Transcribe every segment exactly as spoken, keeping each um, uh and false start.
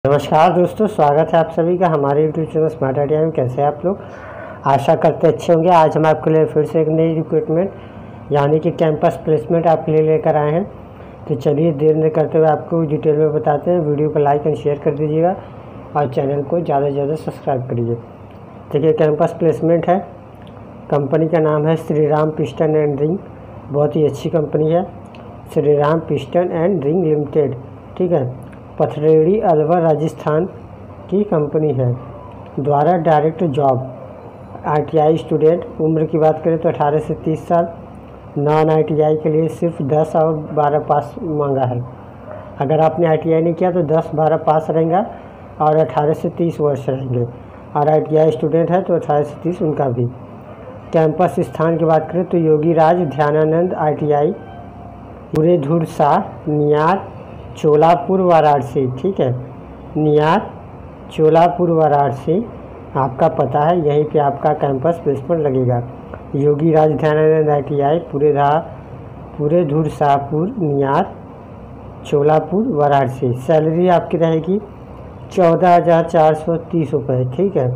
नमस्कार दोस्तों, स्वागत है आप सभी का हमारे यूट्यूब चैनल स्मार्ट आइडिया में। कैसे हैं आप लोग? आशा करते अच्छे होंगे। आज हम आपके लिए फिर से एक नई रिक्रूटमेंट यानी कि कैंपस प्लेसमेंट आपके लिए लेकर आए हैं। तो चलिए देर न करते हुए आपको डिटेल में बताते हैं। वीडियो को लाइक एंड शेयर कर दीजिएगा और चैनल को ज़्यादा से ज़्यादा सब्सक्राइब करिए। देखिए, कैंपस प्लेसमेंट है, कंपनी का नाम है Shri Ram piston and ring. बहुत ही अच्छी कंपनी है, Shri Ram piston and ring limited. ठीक है, पथरेड़ी अलवर राजस्थान की कंपनी है। द्वारा डायरेक्ट जॉब, आईटीआई स्टूडेंट। उम्र की बात करें तो अठारह से तीस साल। नॉन आईटीआई के लिए सिर्फ दस और बारह पास मांगा है। अगर आपने आईटीआई नहीं किया तो दस बारह पास रहेगा और अठारह से तीस वर्ष रहेंगे। और आईटीआई स्टूडेंट है तो अठारह से तीस उनका भी। कैंपस स्थान की बात करें तो योगी राज ध्यानानंद आईटीआई, पूरेधुर शाह, नियार, चोलापुर, वाराणसी। ठीक है, नियार, चोलापुर, वाराणसी आपका पता है। यहीं पे आपका कैंपस प्लेसमेंट लगेगा। योगी राज ध्यानानंद आईटीआई, पूरेधा पूरेधुर शाहपुर, नियार, चोलापुर, वाराणसी। सैलरी आपकी रहेगी चौदह हज़ार चार सौ तीस रुपये। ठीक है,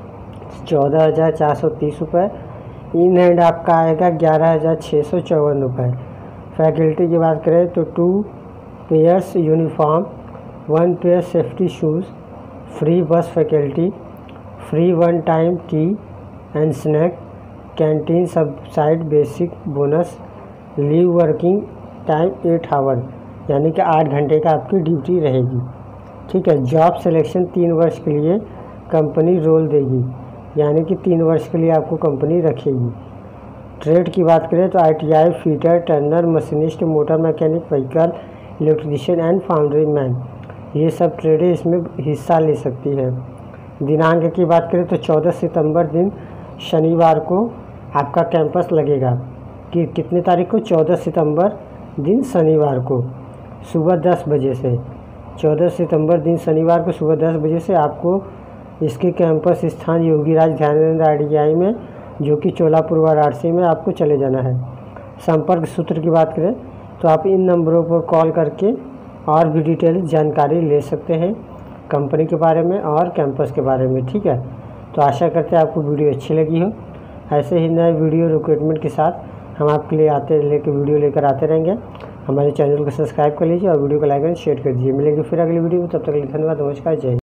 चौदह हज़ार चार सौ तीस रुपये। इन हैंड आपका आएगा ग्यारह हज़ार छः सौ चौवन रुपये। फैकल्टी की बात करें तो two pairs uniform, one pair safety shoes, free bus faculty, free one time tea and snack, canteen subsidised, basic bonus, leave working time eight hour यानी कि आठ घंटे का आपकी ड्यूटी रहेगी। ठीक है, जॉब सिलेक्शन तीन वर्ष के लिए कंपनी रोल देगी, यानी कि तीन वर्ष के लिए आपको कंपनी रखेगी। ट्रेड की बात करें तो ITI fitter, turner, machinist, motor mechanic, vehicle electrician and foundry man, ये सब ट्रेडें इसमें हिस्सा ले सकती है। दिनांक की बात करें तो चौदह सितंबर दिन शनिवार को आपका कैंपस लगेगा। कि कितने तारीख को? चौदह सितंबर दिन शनिवार को सुबह दस बजे से। चौदह सितंबर दिन शनिवार को सुबह दस बजे से आपको इसके कैंपस स्थान योगी राज ध्यानानंद आईटीआई में, जो कि चोलापुर, वाराणसी में आपको चले जाना है। संपर्क सूत्र की बात करें तो आप इन नंबरों पर कॉल करके और भी डिटेल जानकारी ले सकते हैं कंपनी के बारे में और कैंपस के बारे में। ठीक है, तो आशा करते हैं आपको वीडियो अच्छी लगी हो। ऐसे ही नए वीडियो रिक्रूटमेंट के साथ हम आपके लिए आते लेके वीडियो लेकर आते रहेंगे। हमारे चैनल को सब्सक्राइब कर लीजिए और वीडियो को लाइक एंड शेयर कर दीजिए। मिलेंगे फिर अगली वीडियो में, तब तक के लिए धन्यवाद, नमस्कार, जय हिंद।